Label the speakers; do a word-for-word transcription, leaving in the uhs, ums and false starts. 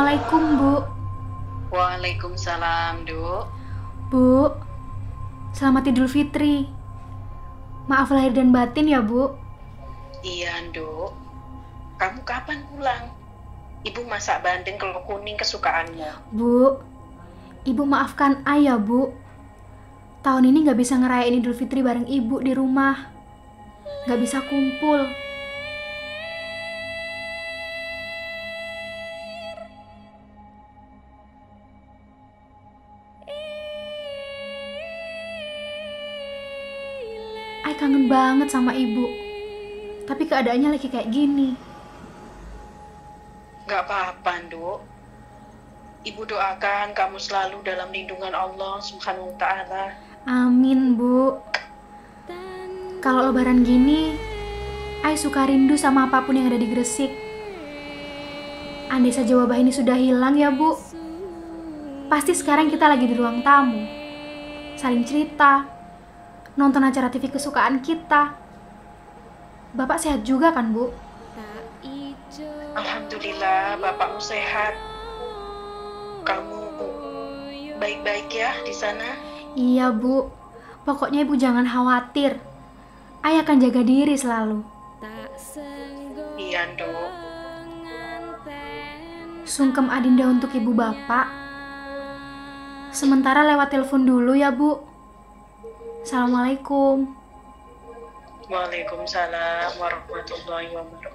Speaker 1: Assalamualaikum, Bu.
Speaker 2: Waalaikumsalam, Duk.
Speaker 1: Bu, selamat Idul Fitri. Maaf lahir dan batin ya, Bu.
Speaker 2: Iya, Duk. Kamu kapan pulang? Ibu masak bandeng telur kuning kesukaanmu.
Speaker 1: Bu, Ibu maafkan ayah, Bu. Tahun ini gak bisa ngerayain Idul Fitri bareng Ibu di rumah. Gak bisa kumpul. Ay kangen banget sama Ibu. Tapi keadaannya lagi kayak gini.
Speaker 2: Gak apa-apa, Duk. Ibu doakan kamu selalu dalam lindungan Allah Subhanahu wa Ta'ala.
Speaker 1: Amin, Bu. Kalau lebaran gini, Ay suka rindu sama apapun yang ada di Gresik. Andai saja wabah ini sudah hilang ya, Bu. Pasti sekarang kita lagi di ruang tamu. Saling cerita, nonton acara T V kesukaan kita. Bapak sehat juga kan, Bu?
Speaker 2: Alhamdulillah, bapakmu sehat. Kamu baik-baik ya di sana?
Speaker 1: Iya, Bu. Pokoknya Ibu jangan khawatir. Ayah akan jaga diri selalu.
Speaker 2: Iya, Duk.
Speaker 1: Sungkem Adinda untuk Ibu Bapak. Sementara lewat telepon dulu ya, Bu. Assalamualaikum.
Speaker 2: Waalaikumsalam warahmatullahi wabarakatuh.